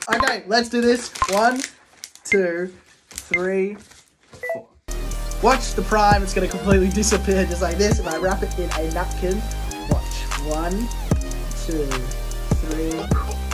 Okay, let's do this. 1, 2, 3, 4. Watch the prime. It's going to completely disappear just like this if I wrap it in a napkin. Watch. 1, 2, 3,